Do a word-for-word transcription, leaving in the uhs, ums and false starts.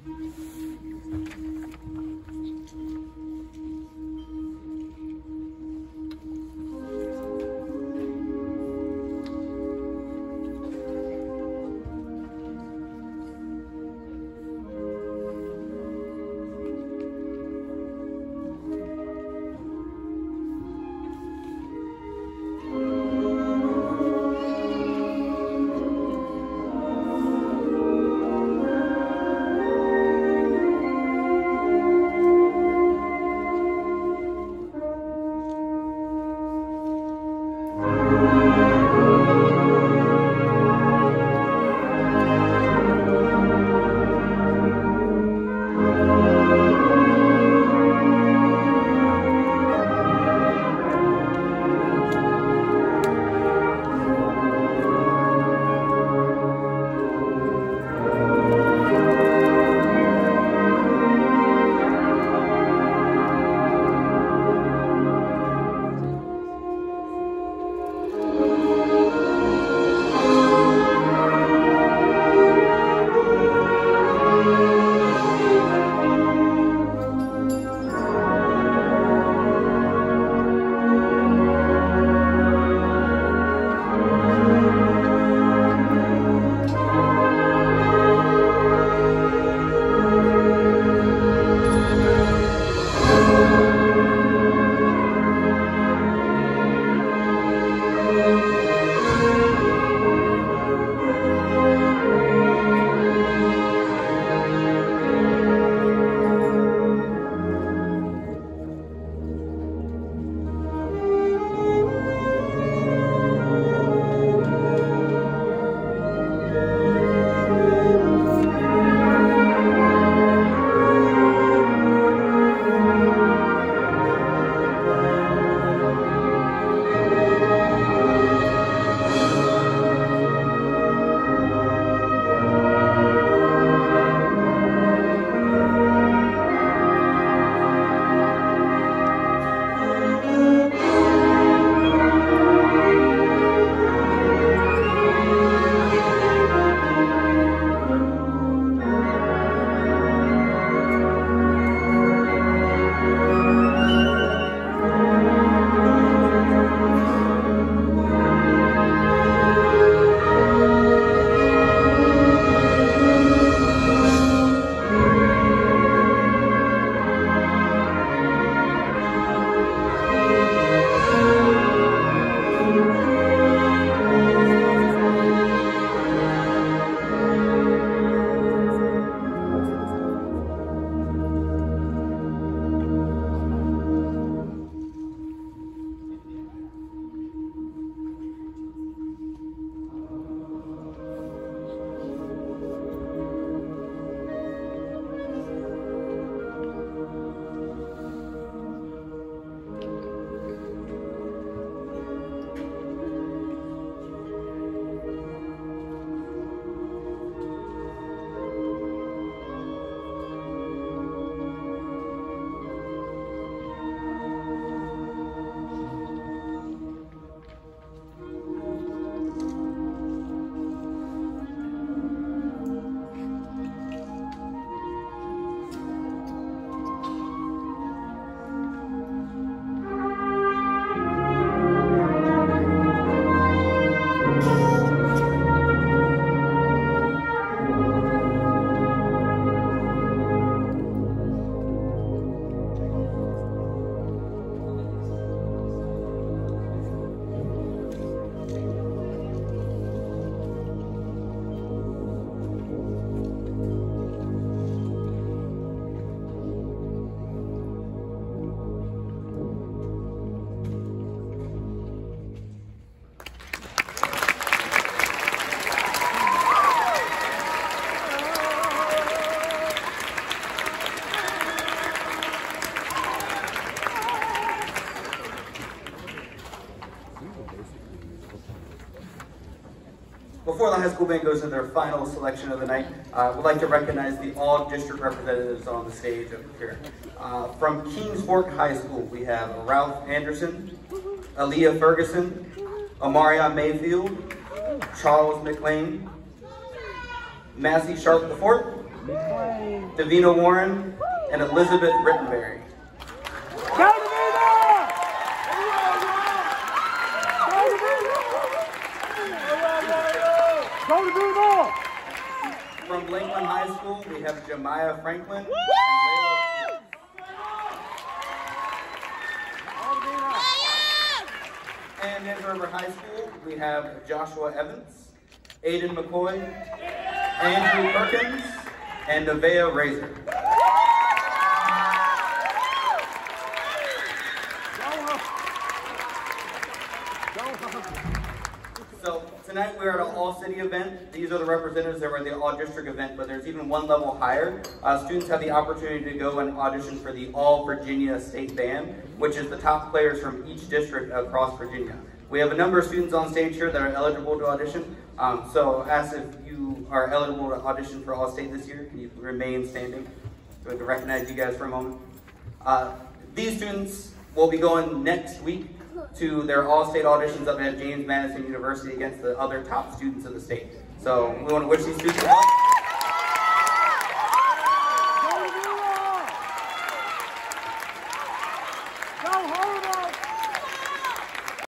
Before the high school band goes into their final selection of the night, I uh, would like to recognize the all district representatives on the stage up here. Uh, from Kingsport High School, we have Ralph Anderson, Aaliyah Ferguson, Amaria Mayfield, Charles McLean, Massey Sharp the fourth, Davina Warren, and Elizabeth Rittenberry. Go Davina! Go Davina! From Lengthen High School, we have Jemiah Franklin and Layla. And in River High School, we have Joshua Evans, Aiden McCoy, Andrew Perkins, and Nevaeh Razor. So tonight we're at an all-city event. These are the representatives that were at the all-district event, but there's even one level higher. Uh, students have the opportunity to go and audition for the All-Virginia State Band, which is the top players from each district across Virginia. We have a number of students on stage here that are eligible to audition. Um, so ask if you are eligible to audition for All-State this year. Can you remain standing? So we can recognize you guys for a moment. Uh, these students will be going next week to their all-state auditions up at James Madison University against the other top students of the state. So we want to wish these students luck.